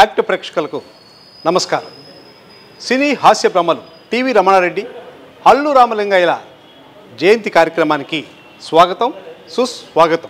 Act ప్రేక్షకులకు నమస్కారం. సినీ హాస్య బ్రహ్మలు టీవీ రమణారెడ్డి, అల్లు రామలింగయ్యల జయంతి కార్యక్రమానికి స్వాగతం, సుస్వాగతం.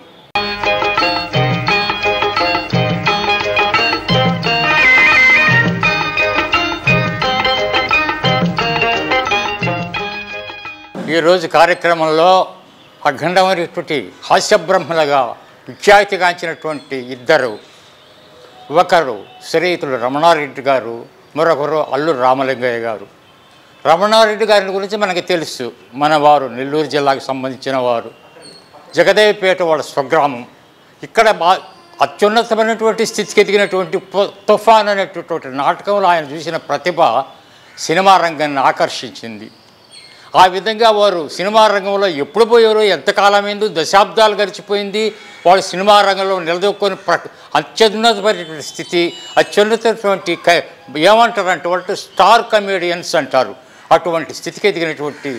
ఈరోజు కార్యక్రమంలో అఖండమైనటువంటి హాస్యబ్రహ్మలుగా విఖ్యాతిగాంచినటువంటి ఇద్దరు, ఒకరు శ్రీయుతులు రమణారెడ్డి గారు, మరొకరు అల్లు రామలింగయ్య గారు. రమణారెడ్డి గారి గురించి మనకి తెలుసు, మన వారు నెల్లూరు జిల్లాకు సంబంధించిన వారు. జగదేవిపేట వాళ్ళ స్వగ్రామం. ఇక్కడ అత్యున్నతమైనటువంటి స్థితికి ఎదిగినటువంటి తుఫాన్ అనేటటువంటి నాటకంలో ఆయన చూసిన ప్రతిభ సినిమా రంగాన్ని ఆకర్షించింది. ఆ విధంగా వారు సినిమా రంగంలో ఎప్పుడు పోయారో, ఎంతకాలమైందో, దశాబ్దాలు గడిచిపోయింది. వాళ్ళు సినిమా రంగంలో నిలదొక్కుని అత్యున్నతమైనటువంటి స్థితి, అత్యున్నతమైనటువంటి ఏమంటారంటే వాళ్ళు స్టార్ కమేడియన్స్ అంటారు. అటువంటి స్థితికి ఎదిగినటువంటి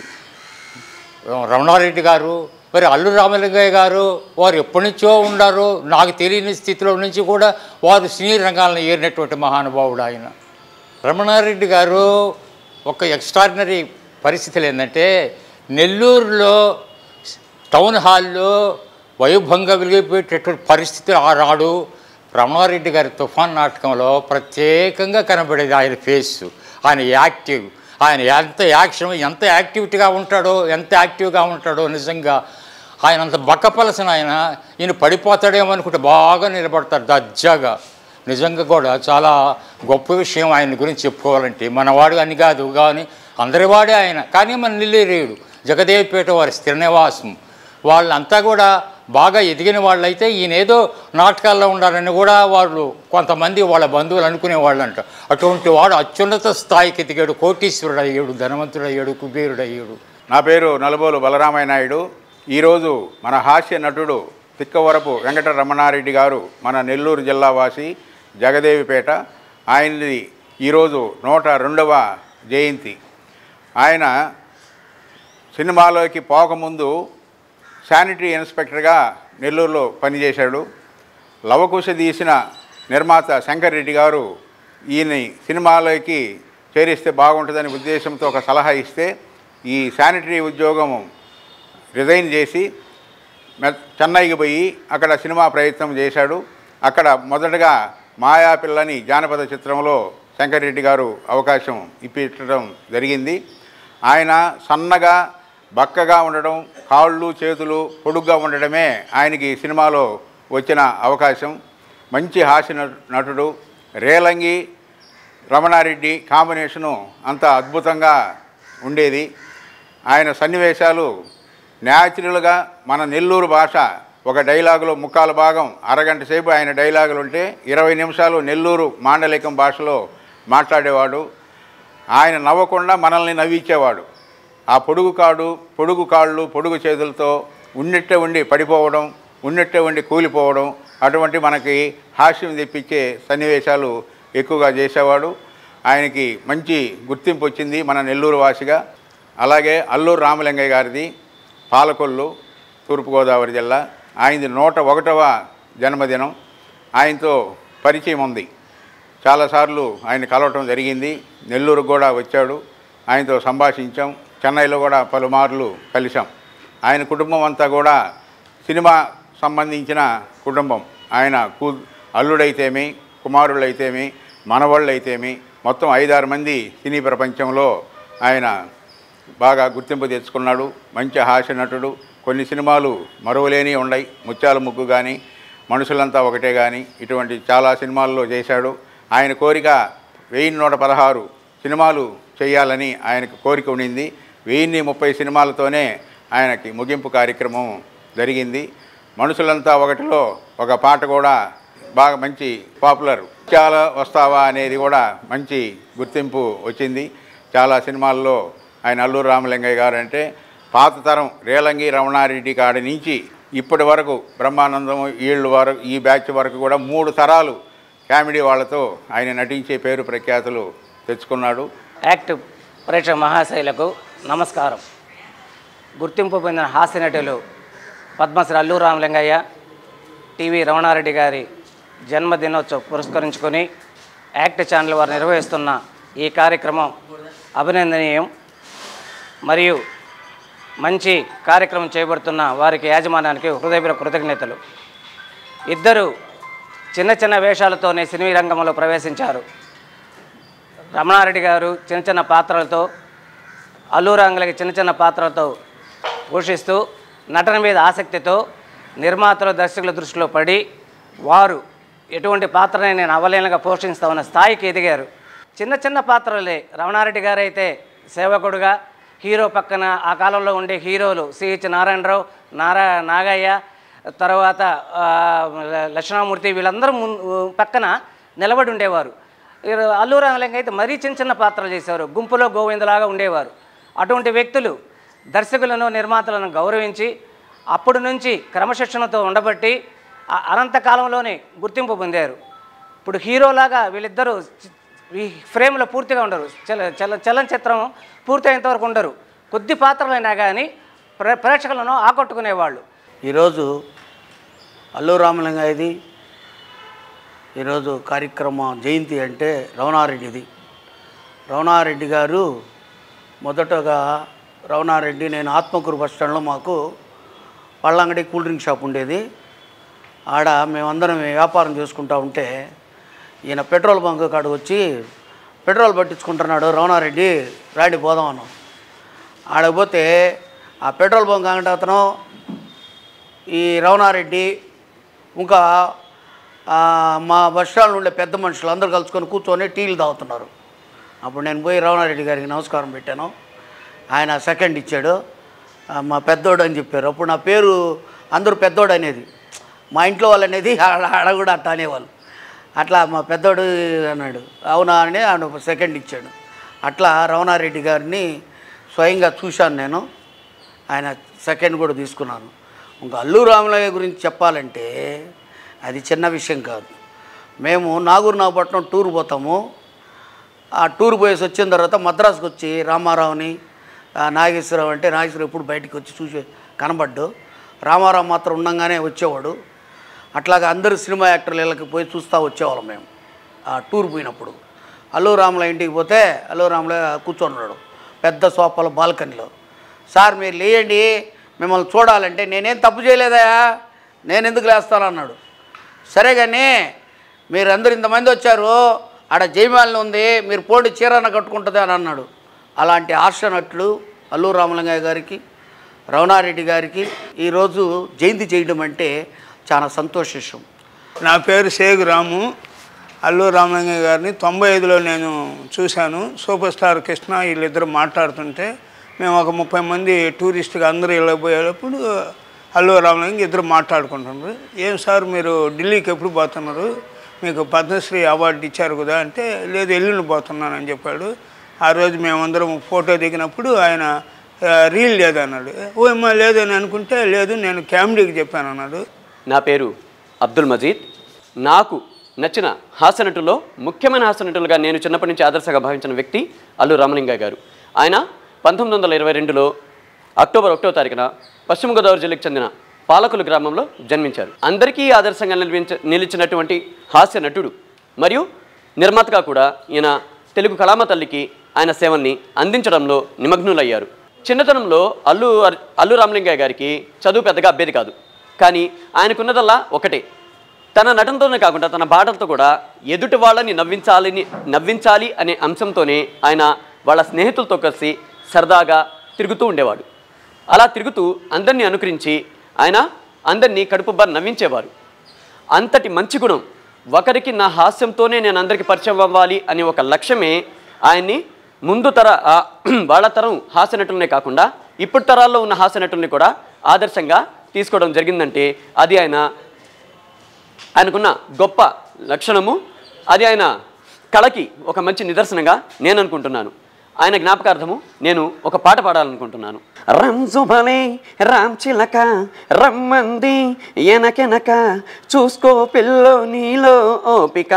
రమణారెడ్డి గారు, మరి అల్లు రామలింగయ్య గారు, వారు ఎప్పటి నుంచో ఉన్నారు. నాకు తెలియని స్థితిలో నుంచి కూడా వారు సినీ రంగాలను ఏరినటువంటి మహానుభావుడు ఆయన. రమణారెడ్డి గారు ఒక ఎక్స్ట్రాడినరీ పరిస్థితులు ఏంటంటే, నెల్లూరులో టౌన్ హాల్లో వైభవంగా వెలిగిపోయేటటువంటి పరిస్థితులు ఆనాడు రమణారెడ్డి గారి తుఫాన్ నాటకంలో ప్రత్యేకంగా కనబడేది. ఆయన ఫేసు, ఆయన యాక్టివ్, ఆయన ఎంత యాక్టివిటీగా ఉంటాడో, ఎంత యాక్టివ్గా ఉంటాడో. నిజంగా ఆయన అంత బక్కపలసిన ఈయన పడిపోతాడేమో అనుకుంటే బాగా నిలబడతాడు దర్జాగా. నిజంగా కూడా చాలా గొప్ప విషయం ఆయన గురించి చెప్పుకోవాలంటే. మనవాడు అని కాదు కానీ అందరి వాడే ఆయన. కానీ మన నెల్లూరు జగదేవిపేట వారి స్థిర నివాసం. వాళ్ళంతా కూడా బాగా ఎదిగిన వాళ్ళైతే ఈయనేదో నాటకాల్లో ఉండాలని కూడా వాళ్ళు కొంతమంది వాళ్ళ బంధువులు అనుకునేవాళ్ళంట. అటువంటి వాడు అత్యున్నత స్థాయికి ఎదిగాడు. కోటీశ్వరుడు అయ్యాడు, ధనవంతుడు అయ్యాడు, కుబేరుడు అయ్యాడు. నా పేరు నలుబోలు బలరామయ్య నాయుడు. ఈరోజు మన హాస్య నటుడు తిక్కవరపు వెంకట రమణారెడ్డి గారు మన నెల్లూరు జిల్లా వాసి, జగదేవిపేట. ఆయనది ఈరోజు 102వ జయంతి. ఆయన సినిమాలోకి పోకముందు శానిటరీ ఇన్స్పెక్టర్గా నెల్లూరులో పనిచేశాడు. లవకుశ తీసిన నిర్మాత శంకర్ రెడ్డి గారు ఈయన సినిమాలోకి చేరిస్తే బాగుంటుందని ఉద్దేశంతో ఒక సలహా ఇస్తే ఈ శానిటరీ ఉద్యోగం రిజైన్ చేసి చెన్నైకి పోయి అక్కడ సినిమా ప్రయత్నం చేశాడు. అక్కడ మొదటగా మాయాపిల్లని జానపద చిత్రంలో శంకర్ రెడ్డి గారు అవకాశం ఇప్పించడం జరిగింది. ఆయన సన్నగా బక్కగా ఉండడం, కాళ్ళు చేతులు పొడుగ్గా ఉండడమే ఆయనకి సినిమాలో వచ్చిన అవకాశం. మంచి హాస్య నటుడు. రేలంగి రమణారెడ్డి కాంబినేషను అంత అద్భుతంగా ఉండేది. ఆయన సన్నివేశాలు న్యాచురల్గా మన నెల్లూరు భాష, ఒక డైలాగులో ముక్కాల భాగం అరగంట సేపు ఆయన డైలాగులు ఉంటే 20 నిమిషాలు నెల్లూరు మాండలికం భాషలో మాట్లాడేవాడు. ఆయన నవ్వకుండా మనల్ని నవ్వించేవాడు. ఆ పొడుగు కాళ్ళు పొడుగు చేతులతో ఉన్నట్టే ఉండి పడిపోవడం, ఉన్నట్టే ఉండి కూలిపోవడం, అటువంటి మనకి హాస్యం తెప్పించే సన్నివేశాలు ఎక్కువగా చేసేవాడు. ఆయనకి మంచి గుర్తింపు వచ్చింది మన నెల్లూరు వాసిగా. అలాగే అల్లు రామలింగయ్య గారిది పాలకొల్లు, తూర్పుగోదావరి జిల్లా. ఆయనది 101వ జన్మదినం. ఆయనతో పరిచయం ఉంది. చాలాసార్లు ఆయన కలవటం జరిగింది. నెల్లూరుకు కూడా వచ్చాడు, ఆయనతో సంభాషించాం. చెన్నైలో కూడా పలుమార్లు కలిసాం. ఆయన కుటుంబం అంతా కూడా సినిమా సంబంధించిన కుటుంబం. ఆయన అల్లుడైతేమి, కుమారుళ్ళైతేమి, మనవాళ్ళైతేమి మొత్తం 5-6 మంది సినీ ప్రపంచంలో ఆయన బాగా గుర్తింపు తెచ్చుకున్నాడు. మంచి హాస్య నటుడు. కొన్ని సినిమాలు మరువలేని ఉన్నాయి. ముత్యాల ముగ్గు కానీ, మనుషులంతా ఒకటే కానీ, ఇటువంటి చాలా సినిమాల్లో చేశాడు. ఆయన కోరిక 1116 సినిమాలు చేయాలని ఆయనకు కోరిక ఉండింది. 1030 సినిమాలతోనే ఆయనకి ముగింపు కార్యక్రమం జరిగింది. మనుషులంతా ఒకటిలో ఒక పాట కూడా బాగా మంచి పాపులర్. చాలా వస్తావా అనేది కూడా మంచి గుర్తింపు వచ్చింది. చాలా సినిమాల్లో ఆయన అల్లు రామలింగయ్య గారు అంటే పాత తరం రేలంగి రమణారెడ్డి కాడి నుంచి ఇప్పటి వరకు బ్రహ్మానందం ఈ బ్యాచ్ వరకు కూడా 3 తరాలు కామెడీ వాళ్ళతో ఆయన నటించే పేరు ప్రఖ్యాతులు తెచ్చుకున్నాడు. యాక్ట్ ప్రేక్షక మహాశైలకు నమస్కారం. గుర్తింపు పొందిన హాస్య నటులు పద్మశ్రీ అల్లు రామలింగయ్య, టీవీ రమణారెడ్డి గారి జన్మదినోత్సవం పురస్కరించుకొని యాక్ట్ ఛానల్ వారు నిర్వహిస్తున్న ఈ కార్యక్రమం అభినందనీయం. మరియు మంచి కార్యక్రమం చేపడుతున్న వారికి యాజమాన్యానికి హృదయపూర్వక కృతజ్ఞతలు. ఇద్దరు చిన్న చిన్న వేషాలతోనే సినీ రంగంలో ప్రవేశించారు. రమణారెడ్డి గారు చిన్న చిన్న పాత్రలతో, అల్లు రామలింగయ్య చిన్న చిన్న పాత్రలతో పోషిస్తూ నటన మీద ఆసక్తితో నిర్మాతలు దర్శకుల దృష్టిలో పడి వారు ఎటువంటి పాత్రని నేను అవలేనగా పోషిస్తామన్న స్థాయికి ఎదిగారు. చిన్న చిన్న పాత్రలే. రమణారెడ్డి గారు అయితే సేవకుడుగా, హీరో పక్కన ఆ కాలంలో ఉండే హీరోలు సిహెచ్ నారాయణరావు, నాగయ్య, తర్వాత లక్ష్మణమూర్తి వీళ్ళందరూ పక్కన నిలబడి ఉండేవారు. అల్లు రామలింగయ్య అయితే మరీ చిన్న చిన్న పాత్రలు చేసేవారు. గుంపులో గోవిందలాగా ఉండేవారు. అటువంటి వ్యక్తులు దర్శకులను నిర్మాతలను గౌరవించి అప్పటి నుంచి క్రమశిక్షణతో ఉండబట్టి అనంతకాలంలోనే గుర్తింపు పొందారు. ఇప్పుడు హీరోలాగా వీళ్ళిద్దరూ ఈ ఫ్రేమ్లో పూర్తిగా ఉండరు. చలనచిత్రం పూర్తయినంతవరకు ఉండరు. కొద్ది పాత్రలైనా కానీ ప్రేక్షకులను ఆకట్టుకునేవాళ్ళు. ఈరోజు అల్లు రామలింగయ్యది ఈరోజు కార్యక్రమం జయంతి అంటే రమణారెడ్డిది. రమణారెడ్డి గారు మొదటగా రమణారెడ్డి, నేను ఆత్మకూరు బస్ స్టాండ్లో మాకు పళ్ళంగడి కూల్ డ్రింక్ షాప్ ఉండేది. ఆడ మేమందరం వ్యాపారం చేసుకుంటూ ఉంటే ఈయన పెట్రోల్ బంక్ కాడ వచ్చి పెట్రోల్ పట్టించుకుంటున్నాడు. రమణారెడ్డి రాడి పోదాం అన్నాం. ఆడపోతే ఆ పెట్రోల్ బంక్ అంగట అతను ఈ రమణారెడ్డి ఇంకా మా బస్ స్టాండ్లో ఉండే పెద్ద మనుషులు అందరూ కలుసుకొని కూర్చొని టీలు తాగుతున్నారు. అప్పుడు నేను పోయి రమణారెడ్డి గారికి నమస్కారం పెట్టాను. ఆయన సెకండ్ ఇచ్చాడు. మా పెద్దోడు అని చెప్పారు. అప్పుడు నా పేరు అందరూ పెద్దోడు అనేది, మా ఇంట్లో వాళ్ళు అనేది ఆడ కూడా అట్లా అనేవాళ్ళు. అట్లా మా పెద్దోడు అన్నాడు. అవునా అని ఆయన సెకండ్ ఇచ్చాడు. అట్లా రమణారెడ్డి గారిని స్వయంగా చూశాను నేను. ఆయన సెకండ్ కూడా తీసుకున్నాను. ఇంకా అల్లు రామలింగయ్య గురించి చెప్పాలంటే అది చిన్న విషయం కాదు. మేము నాగపట్నం టూర్ పోతాము. ఆ టూర్ పోయేసి వచ్చిన తర్వాత మద్రాసుకు వచ్చి రామారావుని, నాగేశ్వరరావు అంటే నాగేశ్వరరావు ఎప్పుడు బయటికి వచ్చి చూసి కనబడ్డు. రామారావు మాత్రం ఉండగానే వచ్చేవాడు. అట్లాగా అందరు సినిమా యాక్టర్లు ఇళ్ళకి పోయి చూస్తూ వచ్చేవాళ్ళం మేము ఆ టూర్ పోయినప్పుడు. అల్లు రామలింగయ్య ఇంటికి పోతే అల్లు రామలింగయ్య కూర్చొన్నాడు పెద్ద సోఫాలో బాల్కనీలో. సార్ మీరు లేయండి, మిమ్మల్ని చూడాలంటే నేనేం తప్పు చేయలేదా, నేను ఎందుకు లేస్తాను అన్నాడు. సరే కానీ మీరు అందరు ఇంతమంది వచ్చారు, ఆడ జయమాలిని ఉంది, మీరు పోటీ చీరన కట్టుకుంటుంది అని అన్నాడు. అలాంటి హాస్య నటులు అల్లు రామలింగయ్య గారికి, రమణారెడ్డి గారికి ఈరోజు జయంతి చేయడం అంటే చాలా సంతోషం. నా పేరు సేగు రాము. అల్లు రామలింగయ్య గారిని 95లో నేను చూశాను. సూపర్ స్టార్ కృష్ణ వీళ్ళిద్దరు మాట్లాడుతుంటే మేము ఒక 30 మంది టూరిస్టుగా అందరూ వెళ్ళబోయేటప్పుడు అల్లు రామలింగయ్య ఇద్దరు మాట్లాడుకుంటున్నారు. ఏం సార్ మీరు ఢిల్లీకి ఎప్పుడు పోతున్నారు, మీకు పద్మశ్రీ అవార్డు ఇచ్చారు కదా అంటే, లేదు ఎల్లుండి పోతున్నానని చెప్పాడు. ఆ రోజు మేమందరం ఫోటో దిగినప్పుడు ఆయన రీల్ లేదన్నాడు. ఓ అమ్మా లేదని అనుకుంటే, లేదు నేను కామెడీకి చెప్పాను అన్నాడు. నా పేరు అబ్దుల్ మజీద్. నాకు నచ్చిన హాస్యనటుల్లో ముఖ్యమైన హాస్యనటులుగా నేను చిన్నప్పటి నుంచి ఆదర్శంగా భావించిన వ్యక్తి అల్లు రామలింగయ్య గారు. ఆయన 1922లో అక్టోబర్ 1వ తారీఖున పశ్చిమ గోదావరి జిల్లాకు చెందిన పాలకులు గ్రామంలో జన్మించారు. అందరికీ ఆదర్శంగా నిలిచినటువంటి హాస్య నటుడు మరియు నిర్మాతగా కూడా ఈయన తెలుగు కళామ తల్లికి ఆయన సేవల్ని అందించడంలో నిమగ్నులయ్యారు. చిన్నతనంలో అల్లు రామలింగయ్య గారికి చదువు పెద్దగా అబ్బేది కాదు. కానీ ఆయనకున్నదల్లా ఒకటే, తన నటనతోనే కాకుండా తన పాటలతో కూడా ఎదుటి వాళ్ళని నవ్వించాలి అనే అంశంతోనే ఆయన వాళ్ళ స్నేహితులతో కలిసి సరదాగా తిరుగుతూ ఉండేవాడు. అలా తిరుగుతూ అందరినీ అనుకరించి ఆయన అందరినీ కడుపుబ్బా నవ్వించేవారు. అంతటి మంచి గుణం, ఒకరికి నా హాస్యంతోనే నేను అందరికీ పరిచయం అవ్వాలి అనే ఒక లక్ష్యమే ఆయన్ని ముందు వాళ్ళ తరం హాస్య నటులనే కాకుండా ఇప్పుడు తరాల్లో ఉన్న హాస్య నటుల్ని కూడా ఆదర్శంగా తీసుకోవడం జరిగిందంటే అది ఆయనకున్న గొప్ప లక్షణము, అది ఆయన కళకి ఒక మంచి నిదర్శనంగా నేను అనుకుంటున్నాను. ఆయన జ్ఞాపకార్థము నేను ఒక పాట పాడాలనుకుంటున్నాను. రంజుభలే రామ్ చిలక రమ్మంది ఎనకెనక చూసుకో పిల్లో నీలో ఓపిక.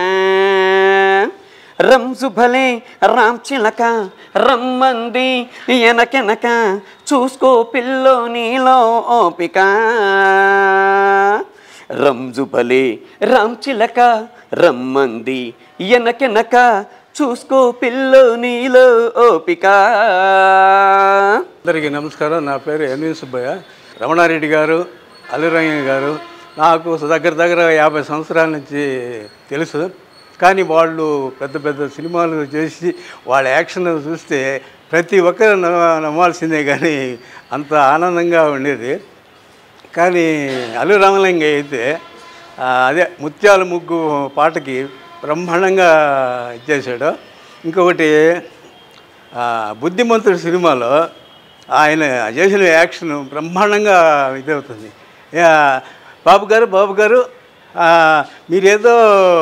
రంజుభలే రామ్ చిలక రమ్మంది ఎనకెనక చూసుకో పిల్లో నీలో ఓపిక. రంజుబలే రాంచిలక రమ్మంది ఎనకెనక చూసుకో పిల్లో నీలో ఓపిక. అందరికీ నమస్కారం. నా పేరు ఎన్వి సుబ్బయ్య. రమణారెడ్డి గారు, అల్లురంగయ్య గారు నాకు దగ్గర 50 సంవత్సరాల నుంచి తెలుసు. కానీ వాళ్ళు పెద్ద పెద్ద సినిమాలు చేసి వాళ్ళ యాక్షన్ చూస్తే ప్రతి ఒక్కరు నమ్మాల్సిందే, కానీ అంత ఆనందంగా ఉండేది. కానీ అల్లు రామలింగయ్య అయితే అదే ముత్యాల ముగ్గు పాటకి బ్రహ్మాండంగా ఇచ్చేసాడు. ఇంకొకటి బుద్ధిమంతుడు సినిమాలో ఆయన చేసిన యాక్షన్ బ్రహ్మాండంగా ఇదవుతుంది. బాబు గారు మీరేదో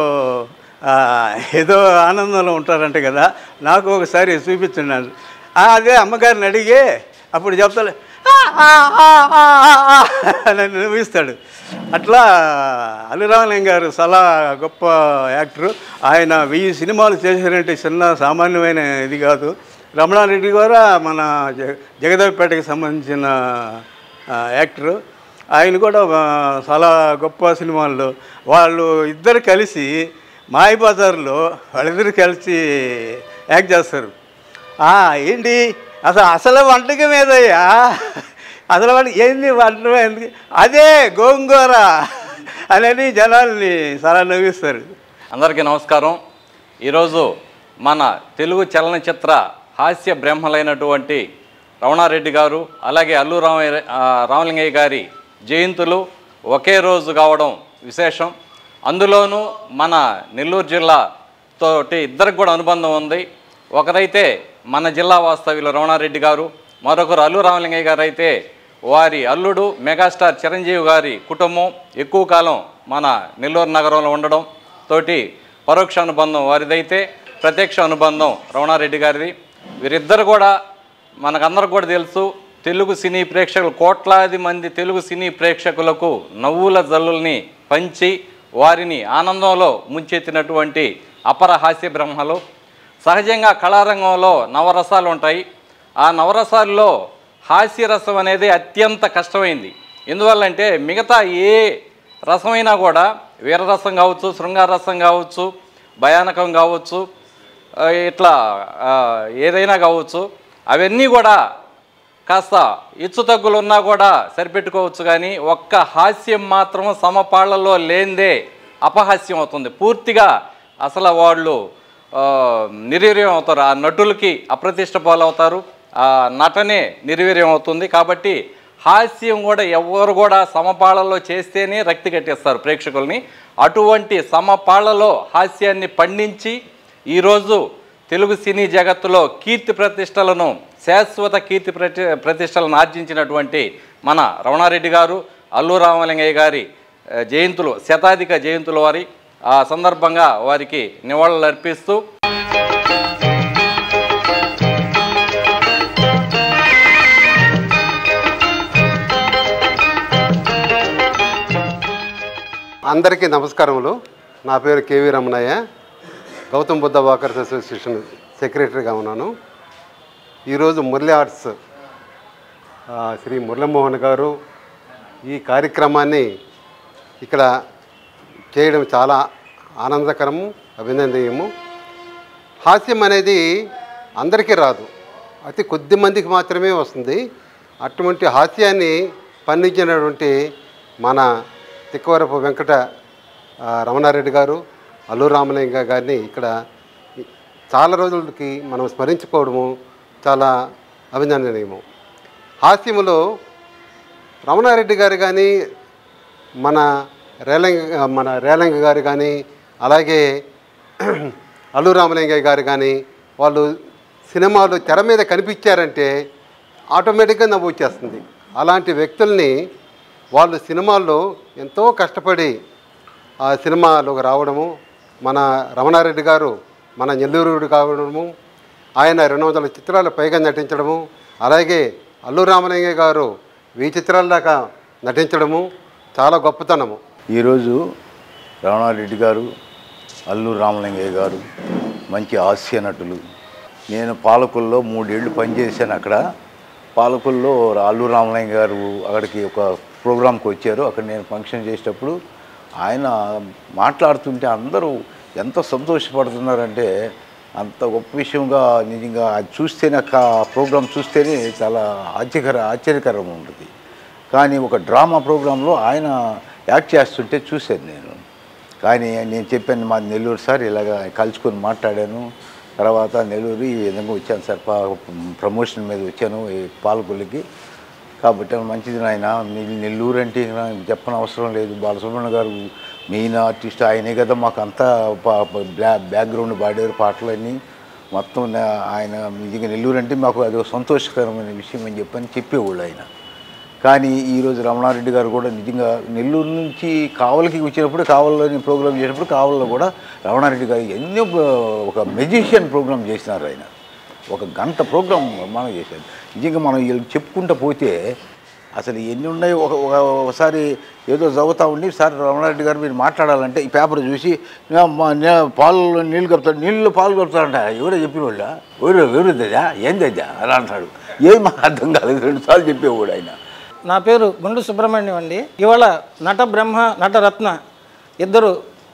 ఏదో ఆనందంలో ఉంటారంట కదా, నాకు ఒకసారి చూపించున్నాను. అదే అమ్మగారిని అడిగి అప్పుడు చెప్తాడు, నన్ను నవ్విస్తాడు. అట్లా అల్లు రామలింగయ్య గారు చాలా గొప్ప యాక్టరు. ఆయన 1000 సినిమాలు చేశారంటే చిన్న సామాన్యమైన ఇది కాదు. రమణారెడ్డి గారు మన జగదేవపేటకి సంబంధించిన యాక్టరు. ఆయన కూడా చాలా గొప్ప సినిమాల్లో వాళ్ళు ఇద్దరు కలిసి మాయబజార్లో వాళ్ళిద్దరు కలిసి యాక్ట్ చేస్తారు. ఏంటి అసలు వంటకం ఏదయ్యా, అసలు వంట ఏంది వంటకం ఎందుకు, అదే గోంగూర అని జనాల్ని చాలా నవ్విస్తారు. అందరికీ నమస్కారం. ఈరోజు మన తెలుగు చలనచిత్ర హాస్య బ్రహ్మలైనటువంటి రమణారెడ్డి గారు అలాగే అల్లు రామలింగయ్య గారి జయంతులు ఒకే రోజు కావడం విశేషం. అందులోనూ మన నెల్లూరు జిల్లాతోటి ఇద్దరికి కూడా అనుబంధం ఉంది. ఒకరైతే మన జిల్లా వాస్తవ్యులు రమణారెడ్డి గారు, మరొకరు అల్లు రామలింగయ్య గారు అయితే వారి అల్లుడు మెగాస్టార్ చిరంజీవి గారి కుటుంబం ఎక్కువ కాలం మన నెల్లూరు నగరంలో ఉండడం తోటి పరోక్ష అనుబంధం వారిదైతే, ప్రత్యక్ష అనుబంధం రమణారెడ్డి గారిది. వీరిద్దరు కూడా మనకందరికి కూడా తెలుసు, తెలుగు సినీ ప్రేక్షకులు కోట్లాది మంది తెలుగు సినీ ప్రేక్షకులకు నవ్వుల జల్లుల్ని పంచి వారిని ఆనందంలో ముంచెత్తినటువంటి అపర హాస్య బ్రహ్మలు. సహజంగా కళారంగంలో నవరసాలు ఉంటాయి. ఆ నవరసాల్లో హాస్యరసం అనేది అత్యంత కష్టమైంది. ఎందువల్లంటే మిగతా ఏ రసమైనా కూడా వీరరసం కావచ్చు, శృంగార రసం కావచ్చు, భయానకం కావచ్చు, ఇట్లా ఏదైనా కావచ్చు, అవన్నీ కూడా కాస్త హెచ్చు తగ్గులు ఉన్నా కూడా సరిపెట్టుకోవచ్చు. కానీ ఒక్క హాస్యం మాత్రం సమపాళ్లలో లేనిదే అపహాస్యం అవుతుంది. పూర్తిగా అసలు వాళ్ళు నిర్వీర్యం అవుతారు. ఆ నటులకి అప్రతిష్ట పాలవుతారు, ఆ నటనే నిర్వీర్యం అవుతుంది. కాబట్టి హాస్యం కూడా ఎవరు కూడా సమపాళ్లలో చేస్తేనే రక్తి కట్టేస్తారు ప్రేక్షకుల్ని. అటువంటి సమపాళ్లలో హాస్యాన్ని పండించి ఈరోజు తెలుగు సినీ జగత్తులో కీర్తి ప్రతిష్టలను, శాశ్వత కీర్తి ప్రతిష్టలను ఆర్జించినటువంటి మన రమణారెడ్డి గారు, అల్లు రామలింగయ్య గారి జయంతులు, శతాధిక జయంతుల వారి ఆ సందర్భంగా వారికి నివాళులు అర్పిస్తూ అందరికీ నమస్కారములు. నా పేరు KV Ramanaiah. Gautam Buddha walkers association సెక్రటరీగా ఉన్నాను. ఈరోజు మురళి ఆర్ట్స్ శ్రీ మురళీమోహన్ గారు ఈ కార్యక్రమాన్ని ఇక్కడ చేయడం చాలా ఆనందకరము, అభినందనీయము. హాస్యం అనేది అందరికీ రాదు, అతి కొద్ది మందికి మాత్రమే వస్తుంది. అటువంటి హాస్యాన్ని పండించినటువంటి మన తిక్కవరపు వెంకట రమణారెడ్డి గారు, అల్లు రామలింగయ్య గారిని ఇక్కడ చాలా రోజులకి మనం స్మరించుకోవడము చాలా అభినందనీయము. హాస్యములో రమణారెడ్డి గారు కానీ, మన రేలంగ గారు కానీ, అలాగే అల్లు రామలింగయ్య గారు కానీ, వాళ్ళు సినిమాలు తెర మీద కనిపించారంటే ఆటోమేటిక్గా నవ్వు వచ్చేస్తుంది. అలాంటి వ్యక్తుల్ని వాళ్ళు సినిమాల్లో ఎంతో కష్టపడి ఆ సినిమాలోకి రావడము, మన రమణారెడ్డి గారు మన నెల్లూరు కావడము, ఆయన 200 చిత్రాలు పైగా నటించడము, అలాగే అల్లు రామలింగయ్య గారు 1000 చిత్రాల దాకా నటించడము చాలా గొప్పతనము. ఈరోజు రమణారెడ్డి గారు, అల్లు రామలింగయ్య గారు మంచి హాస్య నటులు. నేను పాలకుల్లో 3 ఏళ్ళు పనిచేశాను. అక్కడ పాలకుల్లో అల్లు రామలింగయ్య గారు అక్కడికి ఒక ప్రోగ్రాంకి వచ్చారు. అక్కడ నేను ఫంక్షన్ చేసేటప్పుడు ఆయన మాట్లాడుతుంటే అందరూ ఎంత సంతోషపడుతున్నారంటే అంత గొప్ప విషయంగా నిజంగా అది చూస్తేనే ప్రోగ్రాం చూస్తేనే చాలా ఆశ్చర్యకరం ఉంటుంది. కానీ ఒక డ్రామా ప్రోగ్రాంలో ఆయన యాక్ట్ చేస్తుంటే చూశాను నేను. కానీ నేను చెప్పాను మా నెల్లూరు సార్ ఇలాగ కలుసుకొని మాట్లాడాను. తర్వాత నెల్లూరు ఈ విధంగా వచ్చాను సార్, ప్రమోషన్ మీద వచ్చాను ఈ పాలకొల్లుకి. కాబట్టి మంచిది నాయన, నెల్లూరు అంటే చెప్పని అవసరం లేదు. బాలసుబ్రహ్మణ్యం గారు మెయిన్ ఆర్టిస్ట్, ఆయనే కదా మాకు అంతా బ్యాక్గ్రౌండ్ పాడారు పాటలన్నీ మొత్తం. ఆయన నిజంగా నెల్లూరు అంటే మాకు అది సంతోషకరమైన విషయం అని చెప్పేవాళ్ళు ఆయన. కానీ ఈరోజు రమణారెడ్డి గారు కూడా నిజంగా నెల్లూరు నుంచి కావలికి వచ్చినప్పుడు, కావలిలోని ప్రోగ్రాం చేసినప్పుడు కావలిలో కూడా రమణారెడ్డి గారు ఎన్నో ఒక మెజిషియన్ ప్రోగ్రాం చేసినారు. ఆయన ఒక గంట ప్రోగ్రాం నిర్మాణం చేశారు. నిజంగా మనం వీళ్ళకి చెప్పుకుంటూ పోతే అసలు ఎన్ని ఉన్నాయి. ఒకసారి ఏదో చదువుతూ ఉండి, సార్ రమణారెడ్డి గారు మీరు మాట్లాడాలంటే ఈ పేపర్ చూసి పాలలో నీళ్ళు కలుపుతాడు, నీళ్ళు పాలు కలుపుతారంట. ఎవరో చెప్పిన వాళ్ళ ఎవరుద్దా ఏందద్దా అలా అంటాడు. ఏం మాకు అర్థం కాలేదు, 2 సార్లు చెప్పేవాడు ఆయన. నా పేరు గుండు సుబ్రహ్మణ్యం అండి. ఇవాళ నట బ్రహ్మ నటరత్న ఇద్దరు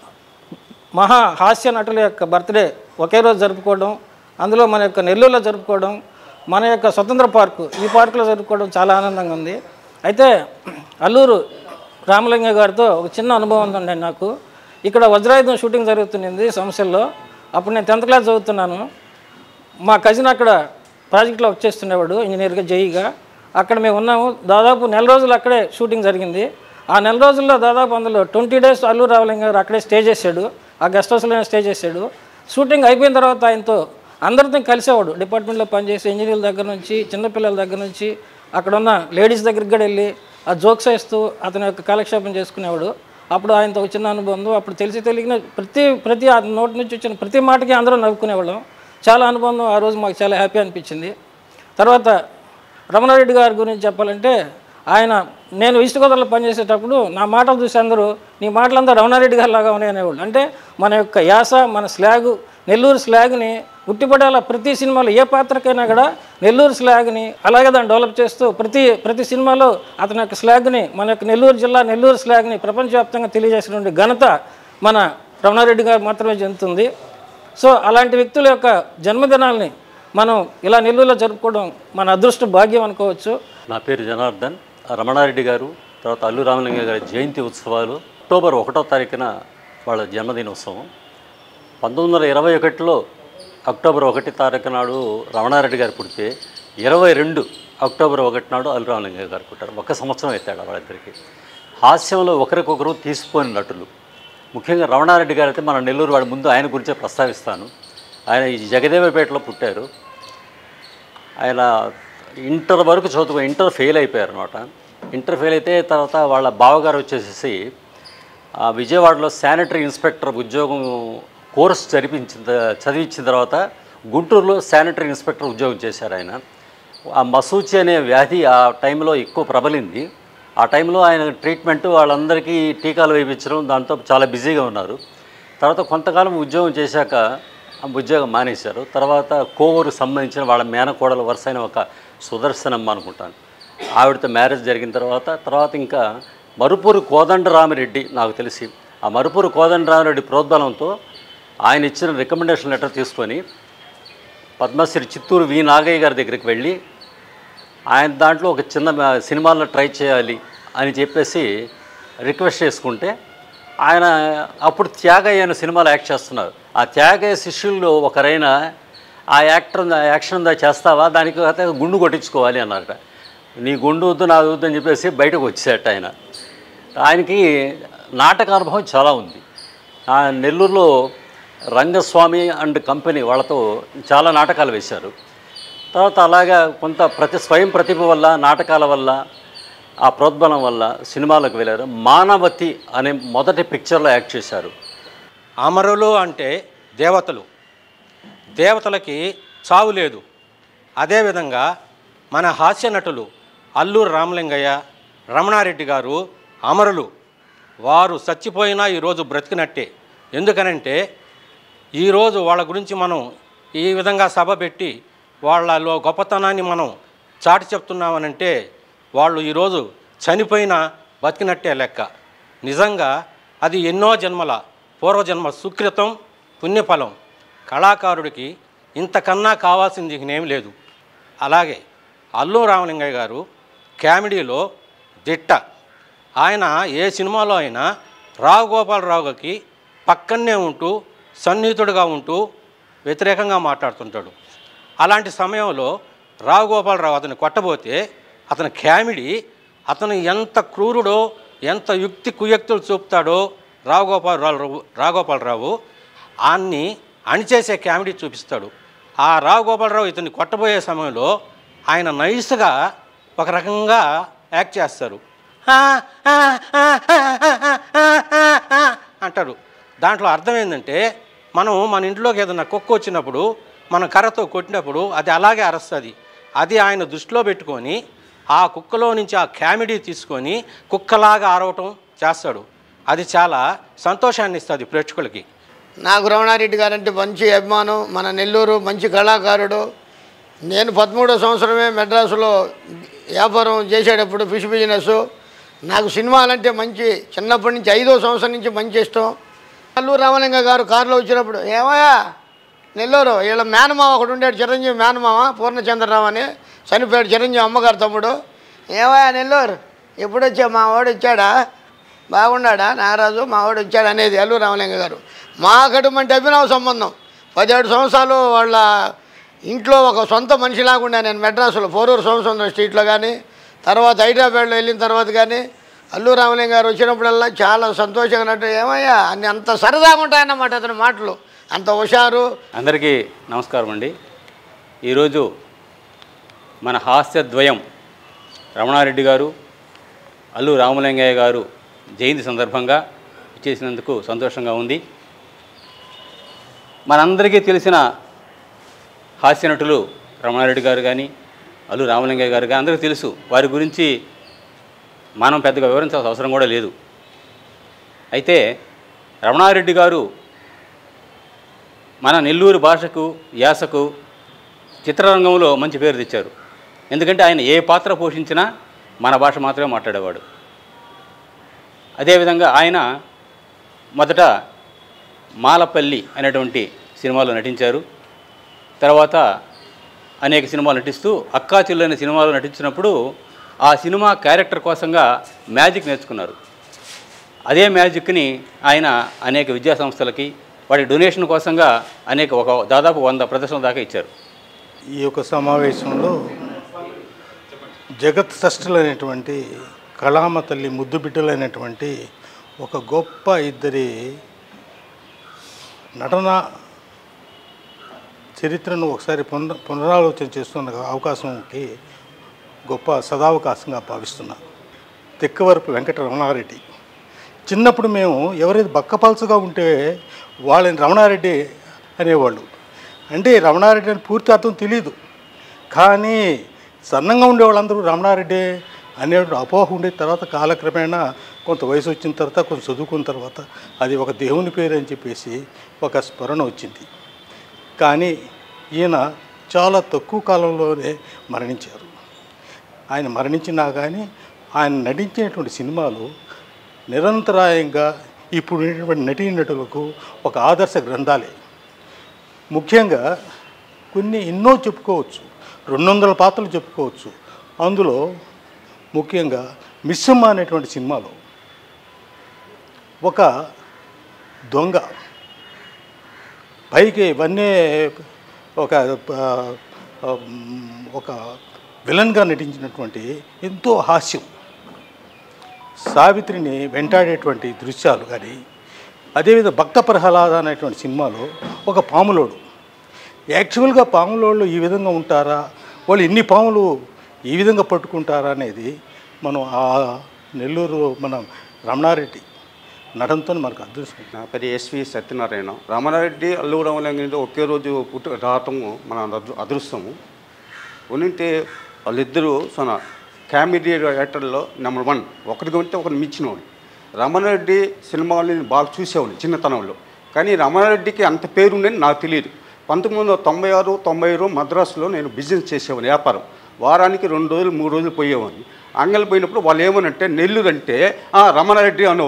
మహా హాస్య నటుల యొక్క బర్త్డే ఒకే రోజు జరుపుకోవడం, అందులో మన యొక్క నెల్లూరులో జరుపుకోవడం, మన యొక్క స్వతంత్ర పార్కు ఈ పార్కులో జరుపుకోవడం చాలా ఆనందంగా ఉంది. అయితే అల్లూరు రామలింగయ్య గారితో ఒక చిన్న అనుభవం ఉందండి నాకు. ఇక్కడ వజ్రాయుధం షూటింగ్ జరుగుతుంది సంస్థల్లో. అప్పుడు నేను 10th క్లాస్ చదువుతున్నాను. మా కజిన్ అక్కడ ప్రాజెక్ట్లో వర్క్ చేస్తుండేవాడు ఇంజనీర్గా, జేఈగా. అక్కడ మేము ఉన్నాము. దాదాపు 1 నెల రోజులు అక్కడే షూటింగ్ జరిగింది. ఆ 1 నెల రోజుల్లో దాదాపు అందులో 20 days అల్లూరు రామలింగయ్య గారు అక్కడే స్టే చేశాడు. ఆ గెస్ట్ హౌస్లోనే స్టే చేశాడు. షూటింగ్ అయిపోయిన తర్వాత ఆయనతో అందరితో కలిసేవాడు. డిపార్ట్మెంట్లో పనిచేసే ఇంజనీర్ల దగ్గర నుంచి, చిన్నపిల్లల దగ్గర నుంచి, అక్కడ ఉన్న లేడీస్ దగ్గరికి కూడా వెళ్ళి ఆ జోక్స్ వేస్తూ అతని యొక్క కాలక్షేపం చేసుకునేవాడు. అప్పుడు ఆయనతో ఒక చిన్న అనుభవం. అప్పుడు తెలియని ప్రతి ఆ నోటి నుంచి వచ్చిన ప్రతి మాటకి అందరూ నవ్వుకునేవాళ్ళం. చాలా అనుబంధం. ఆ రోజు మాకు చాలా హ్యాపీ అనిపించింది. తర్వాత రమణారెడ్డి గారి గురించి చెప్పాలంటే, ఆయన నేను ఈస్ట్ గోదావరిలో పనిచేసేటప్పుడు నా మాటలు చూసి అందరూ నీ మాటలంతా రమణారెడ్డి గారి లాగా ఉన్నాయి అనేవాళ్ళు. అంటే మన యొక్క యాస, మన స్లాగు, నెల్లూరు స్లాగ్ని ఉట్టిపడేలా ప్రతి సినిమాలో ఏ పాత్రకైనా కూడా నెల్లూరు స్లాగ్ని అలాగే దాన్ని డెవలప్ చేస్తూ ప్రతి సినిమాలో అతని యొక్క స్లాగ్ని, మన యొక్క నెల్లూరు జిల్లా నెల్లూరు స్లాగ్ని ప్రపంచవ్యాప్తంగా తెలియజేసినటువంటి ఘనత మన రమణారెడ్డి గారు మాత్రమే చెందుతుంది. సో అలాంటి వ్యక్తుల యొక్క జన్మదినాల్ని మనం ఇలా నెల్లూరులో జరుపుకోవడం మన అదృష్ట భాగ్యం అనుకోవచ్చు. నా పేరు జనార్దన్. రమణారెడ్డి గారు తర్వాత అల్లు రామలింగయ్య గారి జయంతి ఉత్సవాలు అక్టోబర్ 1వ తారీఖున వాళ్ళ జన్మదినోత్సవం. 1921లో అక్టోబర్ 1 తారీఖు నాడు రమణారెడ్డి గారు పుడితే 22 అక్టోబర్ 1 నాడు అల్లు రామలింగయ్య గారు పుట్టారు. 1 సంవత్సరం అవుతాడు వాళ్ళిద్దరికి. హాస్యంలో ఒకరికొకరు తీసిపోయిన నటులు. ముఖ్యంగా రమణారెడ్డి గారు అయితే మన నెల్లూరు వాడి ముందు ఆయన గురించే ప్రస్తావిస్తాను. ఆయన ఈ జగదేవపేటలో పుట్టారు. ఆయన ఇంటర్ వరకు చదువుకో, ఇంటర్ ఫెయిల్ అయిపోయారు అనమాట. ఇంటర్ ఫెయిల్ అయితే తర్వాత వాళ్ళ బావగారు వచ్చేసేసి విజయవాడలో శానిటరీ ఇన్స్పెక్టర్ ఉద్యోగం కోర్స్ చదివించిన తర్వాత గుంటూరులో శానిటరీ ఇన్స్పెక్టర్ ఉద్యోగం చేశారు ఆయన. ఆ మసూచి అనే వ్యాధి ఆ టైంలో ఎక్కువ ప్రబలింది. ఆ టైంలో ఆయన ట్రీట్మెంట్ వాళ్ళందరికీ టీకాలు వేయించడం, దాంతో చాలా బిజీగా ఉన్నారు. తర్వాత కొంతకాలం ఉద్యోగం చేశాక ఉద్యోగం మానేశారు. తర్వాత కోవూరుకు సంబంధించిన వాళ్ళ మేనకోడల వరుస అయిన ఒక సుదర్శనమ్మ అనుకుంటాను, ఆవిడతో మ్యారేజ్ జరిగిన తర్వాత ఇంకా మరుపూరు కోదండరామిరెడ్డి నాకు తెలిసి, ఆ మరుపూరు కోదండరామిరెడ్డి ప్రోద్బలంతో ఆయన ఇచ్చిన రికమెండేషన్ లెటర్ తీసుకొని పద్మశ్రీ చిత్తూరు వి నాగయ్య గారి దగ్గరికి వెళ్ళి ఆయన దాంట్లో ఒక చిన్న సినిమాల్లో ట్రై చేయాలి అని చెప్పేసి రిక్వెస్ట్ చేసుకుంటే ఆయన అప్పుడు త్యాగయ్య అనే సినిమాలో యాక్ట్ చేస్తున్నారు. ఆ త్యాగయ్య శిష్యుల్లో ఒకరైన ఆ యాక్షన్ చేస్తావా, దానికి గుండు కొట్టించుకోవాలి అన్నారట. నీ గుండు వద్దు నాది వద్దు అని చెప్పేసి బయటకు వచ్చేట ఆయన. ఆయనకి నాటక అనుభవం చాలా ఉంది. నెల్లూరులో రంగస్వామి అండ్ కంపెనీ వాళ్ళతో చాలా నాటకాలు వేశారు. తర్వాత అలాగా కొంత స్వయం ప్రతిభ వల్ల, నాటకాల వల్ల, ఆ ప్రోద్బలం వల్ల సినిమాలకు వెళ్ళారు. మానవతి అనే మొదటి పిక్చర్లో యాక్ట్ చేశారు. అమరులు అంటే దేవతలు, దేవతలకి చావు లేదు. అదేవిధంగా మన హాస్య నటులు అల్లూరు రామలింగయ్య, రమణారెడ్డి గారు అమరులు. వారు చచ్చిపోయినా ఈరోజు బ్రతికినట్టే. ఎందుకనంటే ఈరోజు వాళ్ళ గురించి మనం ఈ విధంగా సభ పెట్టి వాళ్ళలో గొప్పతనాన్ని మనం చాటి చెప్తున్నామనంటే వాళ్ళు ఈరోజు చనిపోయినా బతికినట్టే లెక్క. నిజంగా అది ఎన్నో జన్మల పూర్వజన్మ సుకృతం పుణ్యఫలం. కళాకారుడికి ఇంతకన్నా కావాల్సింది ఏం లేదు. అలాగే అల్లు రామలింగయ్య గారు కామెడీలో దిట్ట. ఆయన ఏ సినిమాలో అయినా రావు గోపాలరావుకి పక్కనే ఉంటూ సన్నిహితుడిగా ఉంటూ వ్యతిరేకంగా మాట్లాడుతుంటాడు. అలాంటి సమయంలో రావు గోపాలరావు అతన్ని కొట్టబోతే అతని కామెడీ, అతను ఎంత క్రూరుడో ఎంత యుక్తి కుయుక్తులు చూపుతాడో రావుగోపాలరావు ఆయన్ని అణిచేసే కామెడీ చూపిస్తాడు. ఆ రావు గోపాలరావు ఇతన్ని కొట్టబోయే సమయంలో ఆయన నైస్గా ఒక రకంగా యాక్ట్ చేస్తారు. అంటాడు. దాంట్లో అర్థం ఏంటంటే మన ఇంట్లోకి ఏదైనా కుక్క వచ్చినప్పుడు మన కర్రతో కొట్టినప్పుడు అది అలాగే అరుస్తుంది. అది ఆయన దృష్టిలో పెట్టుకొని ఆ కుక్కలో నుంచి ఆ కామెడీ తీసుకొని కుక్కలాగా ఆరవటం చేస్తాడు. అది చాలా సంతోషాన్ని ఇస్తుంది ప్రేక్షకులకి. నాకు రమణారెడ్డి గారంటే మంచి అభిమానం. మన నెల్లూరు మంచి కళాకారుడు. నేను 13వ సంవత్సరమే మెడ్రాసులో వ్యాపారం చేసేటప్పుడు ఫిష్ బిజినెస్. నాకు సినిమాలంటే మంచి చిన్నప్పటి నుంచి 5వ సంవత్సరం నుంచి మంచి ఇష్టం. అల్లు రామలింగ గారు కారులో వచ్చినప్పుడు, ఏమయ్యా నెల్లూరు వీళ్ళ మేనమామ ఒకడు ఉండాడు, చిరంజీవి మేనమామ పూర్ణచంద్రరావు అని, చనిపోయాడు చిరంజీవి అమ్మగారు తమ్ముడు. ఏమయ్యా నెల్లూరు ఎప్పుడు వచ్చా, మా వాడు వచ్చాడా, బాగున్నాడా నాగరాజు, మా వాడు వచ్చాడు అనేది అల్లు రామలింగ గారు. మాకటువంటి అభినవ సంబంధం. 17 సంవత్సరాలు వాళ్ళ ఇంట్లో ఒక సొంత మనిషిలాగుండా నేను మెడ్రాసులో పోరూరు సోమసుందరం స్ట్రీట్లో కానీ, తర్వాత హైదరాబాద్లో వెళ్ళిన తర్వాత కానీ అల్లు రామలింగ గారు వచ్చినప్పుడల్లా చాలా సంతోషంగా ఉన్నట్టు, ఏమయ్యా అన్ని అంత సరదాగా ఉంటాయన్నమాట అతని మాటలు, అంత హుషారు. అందరికీ నమస్కారం అండి. ఈరోజు మన హాస్యద్వయం రమణారెడ్డి గారు, అల్లు రామలింగయ్య గారు జయంతి సందర్భంగా ఇచ్చేసినందుకు సంతోషంగా ఉంది. మనందరికీ తెలిసిన హాస్య నటులు రమణారెడ్డి గారు కానీ అల్లు రామలింగయ్య గారు కానీ అందరికీ తెలుసు. వారి గురించి మనం పెద్దగా వివరించాల్సిన అవసరం కూడా లేదు. అయితే రమణారెడ్డి గారు మన నెల్లూరు భాషకు యాసకు చిత్రరంగంలో మంచి పేరు తెచ్చారు. ఎందుకంటే ఆయన ఏ పాత్ర పోషించినా మన భాష మాత్రమే మాట్లాడేవాడు. అదేవిధంగా ఆయన మొదట మాలపల్లి అనేటువంటి సినిమాలో నటించారు. తర్వాత అనేక సినిమాలు నటిస్తూ అక్కా చెల్లి అనే సినిమాలో నటించినప్పుడు ఆ సినిమా క్యారెక్టర్ కోసంగా మ్యాజిక్ నేర్చుకున్నారు. అదే మ్యాజిక్ని ఆయన అనేక విద్యా సంస్థలకి వాటి డొనేషన్ కోసంగా దాదాపు 100 ప్రదర్శనల దాకా ఇచ్చారు. ఈ యొక్క సమావేశంలో జగత్ సృష్టిలైనటువంటి కళామ తల్లి ముద్దు బిడ్డలైనటువంటి ఒక గొప్ప ఇద్దరి నటన చరిత్రను ఒకసారి పునరాలోచన చేస్తున్న అవకాశంకి గొప్ప సదావకాశంగా భావిస్తున్నా. తెక్కవరపు వెంకట రమణారెడ్డి. చిన్నప్పుడు మేము ఎవరైతే బక్కపల్చగా ఉంటే వాళ్ళని రమణారెడ్డి అనేవాళ్ళు. అంటే రమణారెడ్డి అని పూర్తి అర్థం తెలియదు, కానీ సన్నంగా ఉండే వాళ్ళందరూ రమణారెడ్డి అనేటువంటి అపోహ ఉండే. తర్వాత కాలక్రమేణా కొంత వయసు వచ్చిన తర్వాత కొంత చదువుకున్న తర్వాత అది ఒక దేవుని పేరు అని చెప్పేసి ఒక స్మరణ వచ్చింది. కానీ ఈయన చాలా తక్కువ కాలంలోనే మరణించారు. ఆయన మరణించినా కానీ ఆయన నటించినటువంటి సినిమాలు నిరంతరాయంగా ఇప్పుడు ఉన్నటువంటి నటీనటులకు ఒక ఆదర్శ గ్రంథాలే. ముఖ్యంగా కొన్ని ఎన్నో చెప్పుకోవచ్చు, 200 పాత్రలు చెప్పుకోవచ్చు. అందులో ముఖ్యంగా మిస్సమ్మ అనేటువంటి సినిమాలో ఒక దొంగ, పైకి ఇవన్నీ ఒక విలన్గా నటించినటువంటి ఎంతో హాస్యం, సావిత్రిని వెంటాడేటువంటి దృశ్యాలు కానీ, అదేవిధంగా భక్త ప్రహ్లాద అనేటువంటి సినిమాలో ఒక పాములోడు. యాక్చువల్గా పాములోళ్ళు ఈ విధంగా ఉంటారా, వాళ్ళు ఎన్ని పాములు ఈ విధంగా పట్టుకుంటారా అనేది మనం ఆ నెల్లూరు మనం రమణారెడ్డి నటనతో మనకు అదృష్టం. నా పేరు ఎస్వి సత్యనారాయణ. రామారెడ్డి అల్లు రామలింగయ్య ఒకే రోజు రావటము మన అదృష్టము. ఉంటే వాళ్ళిద్దరూ కామెడీ యాక్టర్లో నెంబర్ 1. ఒకరికి ఉంటే ఒకరిని మించినవాడు. రామారెడ్డి సినిమాలని బాగా చూసేవాడు చిన్నతనంలో. కానీ రామారెడ్డికి అంత పేరు ఉండని నాకు తెలియదు. 1996, 97 మద్రాసులో నేను బిజినెస్ చేసేవాడిని, వ్యాపారం. వారానికి 2 రోజులు 3 రోజులు పోయేవాడిని. అంగళ్ళు పోయినప్పుడు వాళ్ళు ఏమనంటే నెల్లూరు అంటే రమణారెడ్డి అనేవాళ్ళు.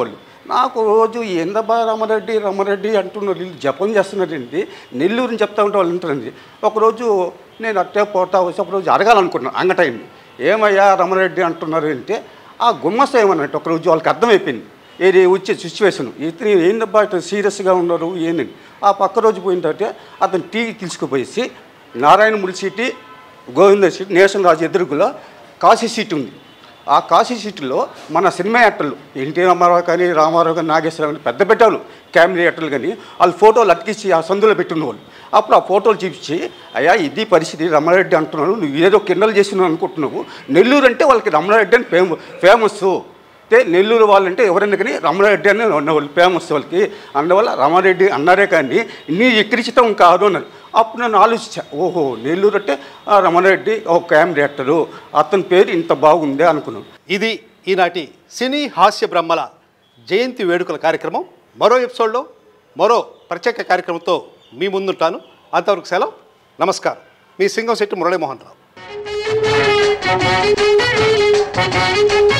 నాకు రోజు ఏందబ్బా రామారెడ్డి అంటున్నారు, వీళ్ళు జపం చేస్తున్నారండి, నెల్లూరుని చెప్తా ఉంటే వాళ్ళు వింటారండి. ఒకరోజు నేను అట్టే పోతా వచ్చి ఒకరోజు అడగాలనుకున్నాను అంగటైంది, ఏమయ్యా రామారెడ్డి అంటున్నారు అంటే ఆ గుమ్మస్త ఏమన్నట్టు ఒకరోజు వాళ్ళకి అర్థమైపోయింది ఏది వచ్చే సిచ్యువేషన్, ఇతను ఏందబ్బా ఇట్లా సీరియస్గా ఉన్నారు ఏందని. ఆ పక్క రోజు పోయిన తర్వాత అతను టీ తీసుకుపోయేసి నారాయణమూరి సీటు, గోవింద సీటు, నేషన్ రాజు ఎదురుగులో కాశీ సీటు ఉంది. ఆ కాశీ సీటులో మన సినిమా యాక్టర్లు ఎన్టీ రామారావు కానీ, రామారావు కానీ, నాగేశ్వరరావు కానీ, పెద్ద పెట్టాలు క్యామిరీ యాక్టర్లు కానీ వాళ్ళు ఫోటోలు అతికించి ఆ సందులో పెట్టున్నవాళ్ళు. అప్పుడు ఆ ఫోటోలు చూపించి, అయ్యా ఇది పరిస్థితి, రమణారెడ్డి అంటున్నాను, నువ్వు ఏదో కిండలు చేస్తున్నావు అనుకుంటున్నావు. నెల్లూరు అంటే వాళ్ళకి రమణారెడ్డి అని ఫేమస్. అంటే నెల్లూరు వాళ్ళంటే ఎవరైనా కానీ రమణారెడ్డి అని ఉన్నవాళ్ళు ఫేమస్ వాళ్ళకి. అందువల్ల రామారెడ్డి అన్నారే కానీ నీ ఎక్కిరిచితం కాదు అన్నారు. అప్పుడు నేను ఆలోచించా, ఓహో నెల్లూరు అంటే రమణారెడ్డి ఒక క్యామిరీ యాక్టరు, అతని పేరు ఇంత బాగుందే అనుకున్నాను. ఇది ఈనాటి సినీ హాస్య బ్రహ్మల జయంతి వేడుకల కార్యక్రమం. మరో ఎపిసోడ్లో మరో ప్రత్యేక కార్యక్రమంతో మీ ముందుంటాను. అంతవరకు సెలవు, నమస్కారం. మీ సింగంశెట్టి మురళీమోహన్ రావు.